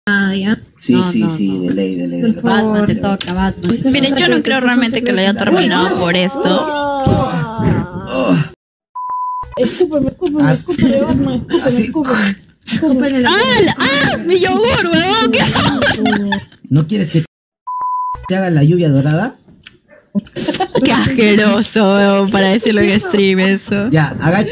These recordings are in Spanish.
¿ya? Sí, sí, de ley. Batman, te toca, Batman. Miren, yo no creo realmente que lo haya terminado por esto. Escúpeme, Batman, escúpeme. ¡Ah! ¡Mi yogur, huevón! ¿Qué ¿No quieres que te haga la lluvia dorada? ¡Qué asqueroso, huevón! Para decirlo en stream eso. Ya, agacha.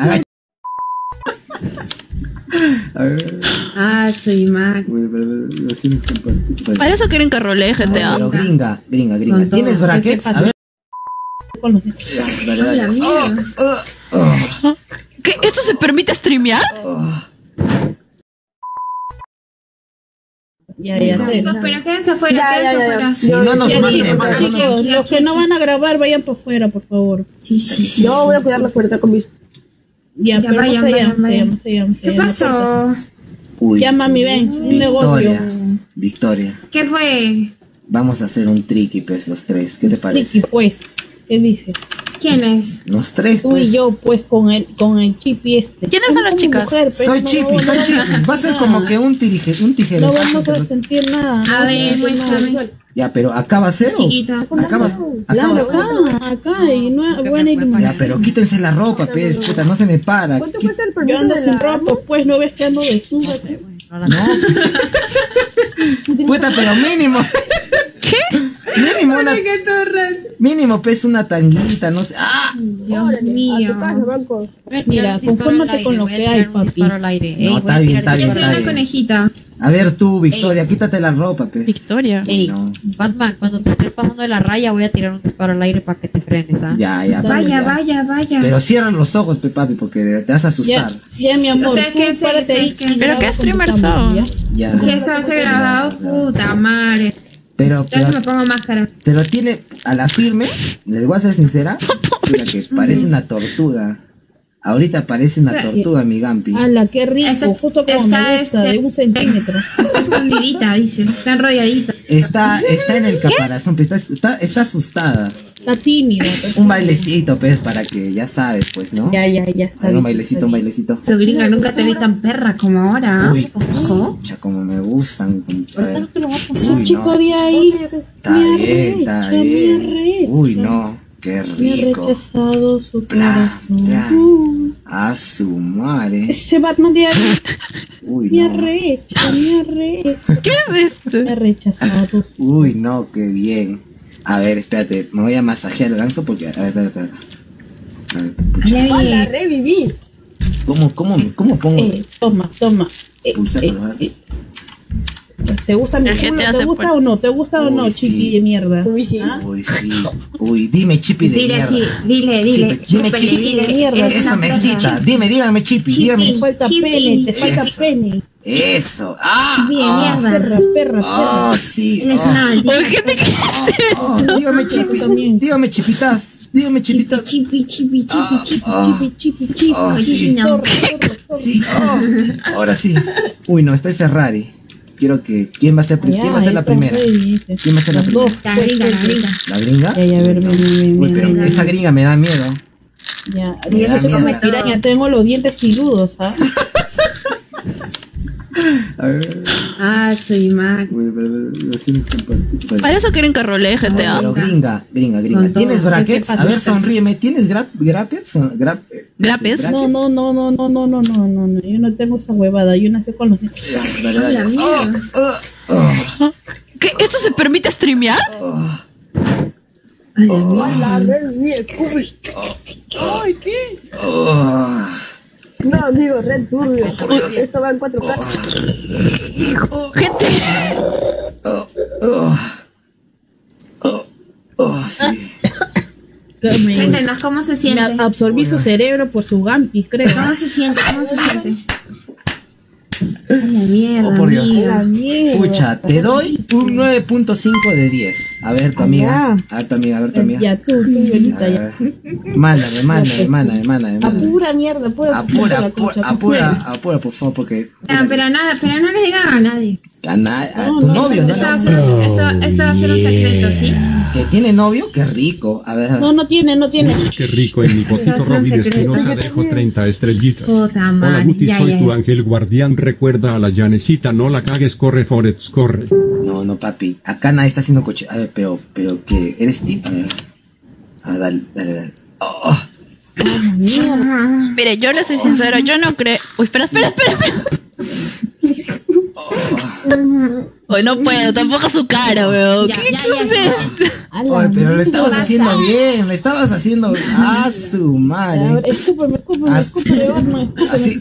Soy Mac. Para eso quieren que rolee GTA. Pero gringa. ¿Tienes brackets? A ver. Dale. ¿Qué? ¿Esto se permite streamear? Ya. Pero quédense afuera, Si no nos miren, Los que no van a grabar, vayan por fuera, por favor. Sí. Yo voy a cuidar la puerta con mis... Ya, pero vayan. ¿Qué pasó? Uy, Ya, mami, ven, un negocio. Victoria. ¿Qué fue? Vamos a hacer un tricky, pues, los tres. ¿Qué te parece? Tricky, pues. ¿Qué dices? ¿Quién es? Los tres, Tú pues. y yo, pues, con el Chippy este. ¿Quiénes son las chicas? Soy Chippy. Va a ser como que un tijerazo. No vamos a sentir nada. A ver, muéstrame. Ya, pero acá va a ser. Chiquita. Acá va a ser. Y no buena idea. Ya, pero quítense la ropa, pues, puta, no se me para. Yo ando sin ropa, pues, no ves que ando desnuda. No. Puta, pero mínimo. ¿Qué? Mínimo, pues, una tanguita, no sé. ¡Ah! Dios mío. Mira, confórmate con lo que hay, papi. No, está bien. Es una conejita. A ver tú, Victoria, quítate la ropa, pues. Victoria. Ey, No. Batman, cuando te estés pasando de la raya voy a tirar un disparo al aire para que te frenes, ¿ah? Ya. Vaya. Pero cierra los ojos, pe, papi, porque te vas a asustar. Ya, mi amor. ¿Ustedes qué hacen? Párate ahí. ¿Pero qué streamers son? Ya. ¿Qué se hace grabado? Puta madre. Pero Entonces me pongo máscara. pero tiene a la firme, les voy a ser sincera, mira que parece una tortuga. Ahorita parece una tortuga, mi Gampi. ¡Hala, qué rico! Está- Justo como está me gusta, de 1 centímetro. Está escondidita, dices. Está enrolladita. Está en el caparazón, pero está asustada. Está tímida. Un bailecito, pues, para que ya sabes, pues, ¿no? Ya está. A ver, bien, un bailecito. Su gringa, nunca te vi tan perra como ahora. Uy, pucha, como me gustan. Concha. Un chico de ahí. Está bien. Uy, no, qué Me ha rico. rechazado su Bla, bla. corazón. A su madre. Ese Batman de ahí Uy, me no. arrecha. ¿Qué es esto? Me ha rechazado. Uy, no, qué bien. A ver, espérate, me voy a masajear el ganso porque... A ver, espérate. A ver, pucha. Reviví. ¿Cómo pongo? Toma. Pulsar, a ver. ¿Te gusta mi El GTA culo? se ¿Te gusta puede- o no? ¿Te gusta o no, Uy, chiqui sí. de mierda? Uy, sí. Uy, dime, Chippy de Dile mierda. así, dile. Dime, Chúpele, Chippy. dile. Eres Eso una me perra. excita. Dígame, Chippy, Chippy. dígame. Te falta Chiqui. pene, te falta Eso. pene. Eso. ¡Ah! Chippy de ah, mierda. Perra. ¡Ah, sí! Eres ah, una maldita. Oye, ¿qué te ah, dígame, Chippy. También. Dígame, Chipitas. Dígame, Chipitas. Chipi. Ah, Chipi. ah, sí. No. Sí, ah, ahora sí. Uy, no, estoy Ferrari. Quiero que... ¿Quién va a ser la primera? ¿Quién va a ser la primera? La gringa. ¿La gringa? Ya, a ver, ven. Uy, pero esa gringa me da miedo. Ya, Me da yo no miedo. piraña, tengo los dientes filudos, ¿ah? A ver. Soy Mac. Uy, pero así no es compartir. Para eso quieren que rolee GTA. Pero gringa. Con todo. ¿Tienes brackets? ¿Qué pasa? A ver, sonríeme. ¿Tienes grappets? ¿Grapes? No, yo no tengo esa huevada, yo nací con los dientes. Dale. ¿Qué? ¿Esto se permite streamear? Ay, ¿qué? No, amigo, Red Turbio. Esto va en 4K. Gente. Sí. Cuéntenos, ¿cómo se Me siente? absorbí su cerebro por su gampi, creo. ¿Cómo se siente? A la mierda, Oh, por Dios. amigo. La mierda. Pucha, te doy un 9.5 de 10. A ver, tu amiga. A ver, tu amiga. Ya, tú, Violita, ya. Mándame. Apura mierda, Apura, por favor, porque... Pero no le digan a nadie. A tu novio, Esto va a ser un secreto, ¿sí? ¿Que tiene novio? Qué rico. A ver. No tiene. Qué rico, en mi potito Robin Espinosa dejo 30 estrellitas. Puta Hola madre. Guti, Ya, soy ya. tu ángel guardián, recuerda a la llanecita, no la cagues, corre Forest, corre. No, papi. Acá nadie está haciendo coche. A ver, pero ¿qué? ¿Eres tip? A ver, dale. Oh. Mire, yo le soy sincero, yo no creo. Uy, espera. Hoy no puedo, tampoco su cara, weón. Ya, ¿Qué ya, cosa ya. es? Oye, pero lo estabas haciendo bien, lo estabas haciendo a su madre. Escúpeme, Batman. Así.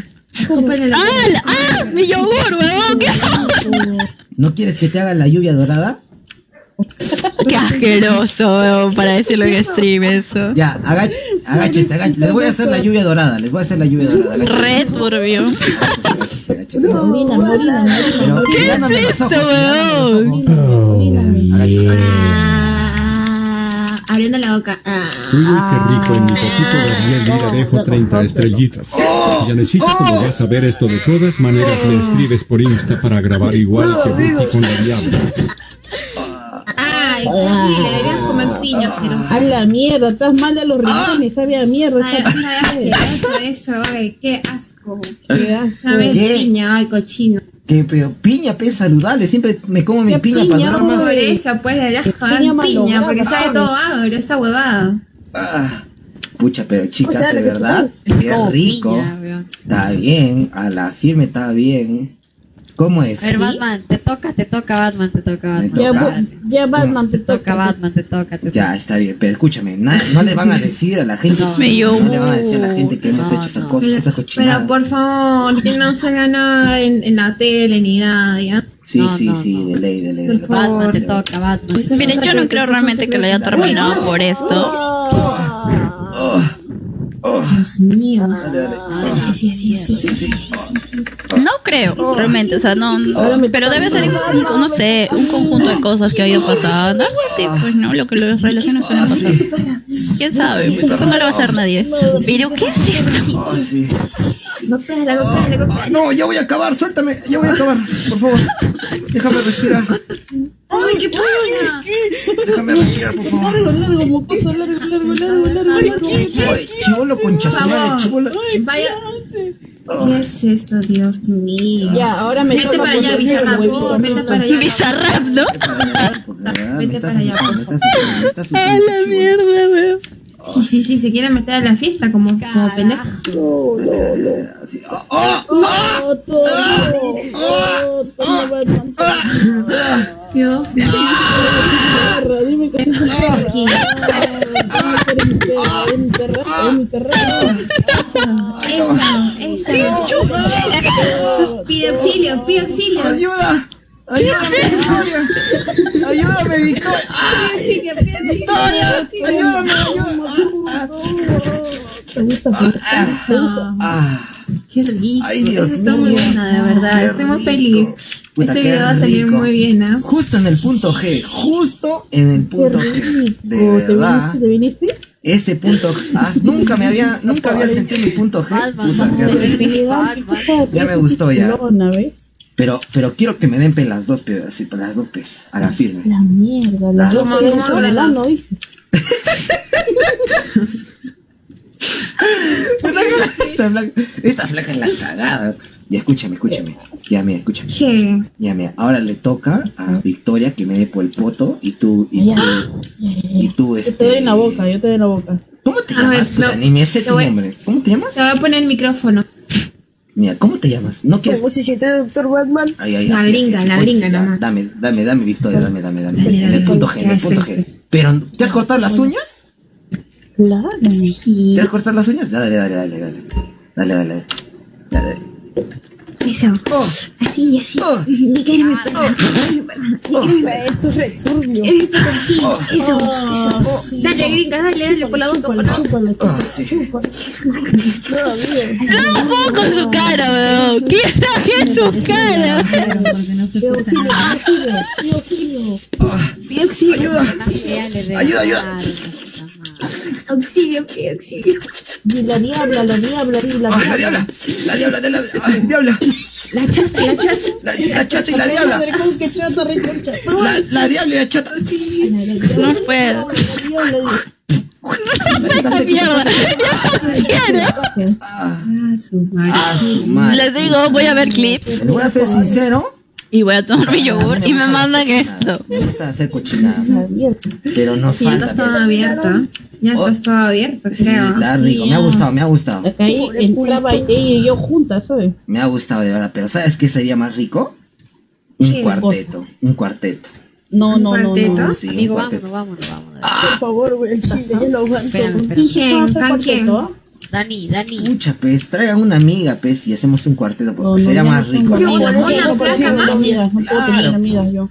¡Ah! ¡Mi yogur, weón! ¿Qué ¿No quieres que te haga la lluvia dorada? Qué asqueroso, weón, para decirlo en stream eso. Ya, agáchese. Les voy a hacer la lluvia dorada. Agáchese. Re turbio. Agáchese. Me orina. Pero mirándome los ojos. Oríname. Agáchese. Abriendo la boca. Uy, qué rico, en mi potito guardián vida dejo 30 estrellitas. Llanecita, como vas a ver esto de todas maneras, me escribes por Insta para grabar igual que Guti con la diabla. Ay, sí, le deberías comer piña, pero... A la mierda, estás mal de los riñones, sabe a mierda. Eso, ay, qué asco. Qué asco. ¿Sabes? ¿Qué? Piña, ay, cochino. Que pero piña es saludable, siempre me como mi ¿Qué piña piña, para durar más. Por eso, pues, deberías comer Piña piña, malograda, porque sabe madre. todo agro, esta huevada. Pucha, pero chicas, O sea, de verdad, qué Como rico. piña, weón. Está bien, a la firme está bien. ¿Cómo es? A ver, Batman, te toca, Batman, te toca, Me Batman. toca. Ya Batman te Te toca, toca. Batman, te toca. Ya, está bien, pero escúchame, no le van a decir a la gente, No. no le van a decir a la gente que hemos hecho esta cosa, esta cochinada. Pero por favor, que no se haga nada en la tele ni nada, ¿ya? Sí, No, sí, no, sí, no. de ley. Por favor. Batman, te toca, Batman. Eso es Miren, un yo no secreto, creo eso es un realmente que lo haya secreto. terminado por esto. Dios mío. Sí. No creo, realmente, o sea, no. Pero debe ser, no sé, un conjunto de cosas que ha ido pasando. Algo así, pues, ¿no? Lo que las relaciones suelen pasar. ¿Quién sabe? Pues eso no le va a hacer nadie. Pero, ¿qué es esto? Oh, sí. Golpéala. No, ya voy a acabar, suéltame, ya voy a acabar, por favor. Déjame respirar, ¡Ay, qué pasa! déjame respirar, por favor. Largo, mocoso, largo. Ay, chivolo concha su madre, chivolo. Vaya. ¿Qué es esto, Dios mío? Ya, ahora me Vete toca para allá, ponerme Bizarrap. el huevito. Vete para allá. Bizarrap, ¿no? Vete para allá, por favor. Me está A asustando, la chivolo. mierda, weón. Sí, se quiere meter a la fiesta como pendejo. Así. Toma, Batman. Dios mío. Dime que es mi perra. Eso. Pide auxilio. ¡Ayuda! ¡Ayúdame, Victoria! ¡Ayúdame, Victoria! ¡Victoria! ¡Ayúdame! Qué rico. ¡Ay, Dios mío! Está muy buena, de verdad. Qué Estoy muy rico. feliz. Puta, Este qué video va a salir rico. muy bien, ¿ah? Justo en el punto G. Justo en el punto G. De verdad. ¿Te viniste? Ese punto G. Nunca había sentido mi punto G. Puta, qué rico. Ya me gustó, ya. Pero quiero que me den las dos pes, así, para las dos pes, a la firme. La mierda, La- la dos ¿Cómo- pedas cómo con le el das? ano, dice. Esta flaca es la cagada. Ya, escúchame. Ya, mira, escúchame. ¿Qué? Ya, mira, ahora le toca a Victoria que me dé por el poto y tú, Ya. tú, Yo te doy en la boca, ¿Cómo te A llamas? ver, Puta, no, ni me sé te tu voy- nombre. ¿Cómo te llamas? Te voy a poner el micrófono. Mira, ¿cómo te llamas? ¿No quieres? ¿Cómo se siente el doctor Batman? Ay, La así, gringa, así, la así, gringa ya, nomás. Dame, Victoria, dame. Dale, En el punto G, en el ya, punto espera, G. Pero, ¿te has cortado las uñas? Claro. ¿Te has cortado las uñas? Dale. Eso. Así. Ni que eres mi perra. Esto es re turbio. Eres mi perra, así. Eso. Dale, gringa, dale por la boca, por la boca. Sí. No puedo con su cara, weón. ¿Qué es su cara? Ayuda. Auxilio, ¿qué auxilio? Y la diabla, ¡Ah, la diabla! ¡Ay, diabla! La chata. La chata y la diabla. ¿Qué chata, reconcha? La diabla y la chata. No puedo. Ah, su madre. Les digo, voy a ver clips Les voy a ser sincero. y voy a tomar mi yogur y me mandan esto. Me gusta hacer cochinadas. Pero nos Sí, ya falta. está todo abierto. Ya está todo abierto, Sí, creo. está rico. Me ha gustado. Acá ahí entraba ella y yo juntas, ¿sabes? Me ha gustado de verdad. Pero ¿sabes qué sería más rico? Un ¿Qué? cuarteto. Un cuarteto. No. ¿Cuarteto? Sí, un Amigo, cuarteto. vámonos. Por favor, güey, el chile, yo lo aguanto. Espérame. ¿Quién? ¿Quién? ¿No? Dani. Pucha, pues, traigan una amiga, pues, y hacemos un cuarteto, porque sería yo más no tengo rico. amigas, Una no puedo flaca tener más. amigas, no puedo tener Claro. amigas yo.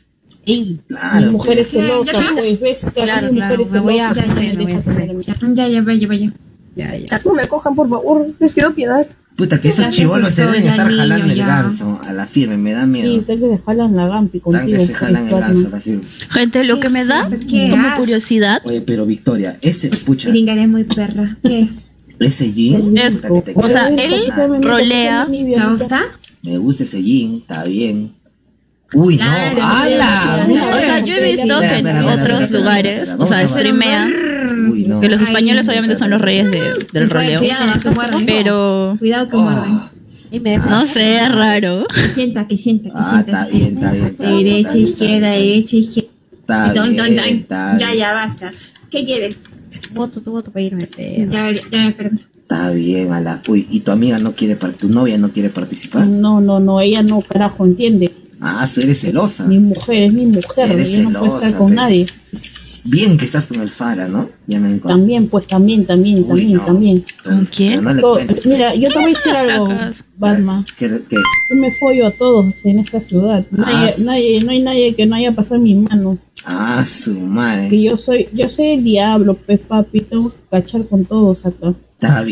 Ey, Mi Claro, mujer es pues. celosa, ¿Ya? pues, ves que Claro, aquí mi mujer claro, es me voy a celosa, hacer, me me voy a deja hacer. tener amigas. Ya. Ya no me cojan, por favor. Les pido piedad. Puta, que esos Gracias, chibolos se deben soy estar niño, jalando el ya. ganso a la firme, me da Sí, miedo. ustedes se jalan la gampi Dan contigo. que se jalan el ganso a la firme. Gente, lo que me da ¿Qué como haces? curiosidad Oye, pero Victoria, pucha, Gringaré muy perra. ¿Qué? ese jean, es, puta, que te o sea, queda él fenomenal. rolea. ¿Te gusta? Me gusta ese jean, está bien. Uy, no, Claro, ¡hala! sí, O sea, yo he visto que en otros lugares, o sea, streamean, Uy, no. que los Ay, españoles obviamente son los reyes del roleo, Cuidado, que muerden. pero Cuidado que muerden. Y me dejas. no sé, es raro. Que sienta. Ah, está bien. Derecha, izquierda, derecha, izquierda. Está bien, está bien. Ya basta. ¿Qué quieres? Tu voto para irme. Ya, espera. Está bien, ala. Uy, ¿y tu amiga no quiere tu novia no quiere participar? No, ella no, carajo, entiende. Ah, tú eres celosa. Mi mujer es mi mujer, Eres ella no puede estar celosa, con pues. nadie. Bien que estás con el Fara, ¿no? Ya me encontré. También, pues, también. Uy, no. ¿Con quién? Pero no le To- cuentes. Mira, yo te voy a decir algo, Flacas. Balma. ¿Qué? Yo me follo a todos en esta ciudad. No hay nadie que no haya pasado en mi mano. Ah, su madre. Que yo soy el diablo, pues papi, tengo que cachar con todos acá. Está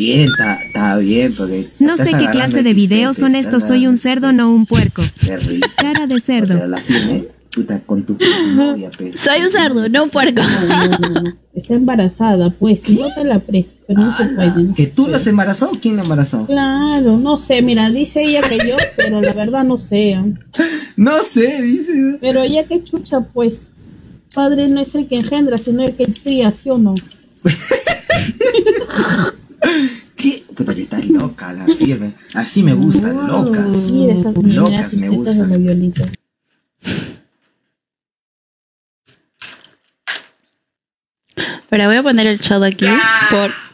bien, porque... No estás sé qué agarrando clase de XP, videos son estás estos, soy un cerdo, agarrando no un puerco. XP. Qué rico. Cara de Pero cerdo. la firme, puta, con tu novia, pues. Soy un cerdo, no un puerco. No. Está embarazada, pues, si no te la presto, pero no se Ala, puede. ¿que tú la has embarazado o quién la embarazó? Claro, no sé, mira, dice ella que yo, pero la verdad no sé. No sé, dice. Pero ella que chucha, pues, padre no es el que engendra, sino el que cría, ¿sí o no? ¿Qué? Puta, que estás loca, la firme. Así me gustan, locas. Mira esas Locas me tetas de la gustan. Violita. Pero voy a poner el chat aquí por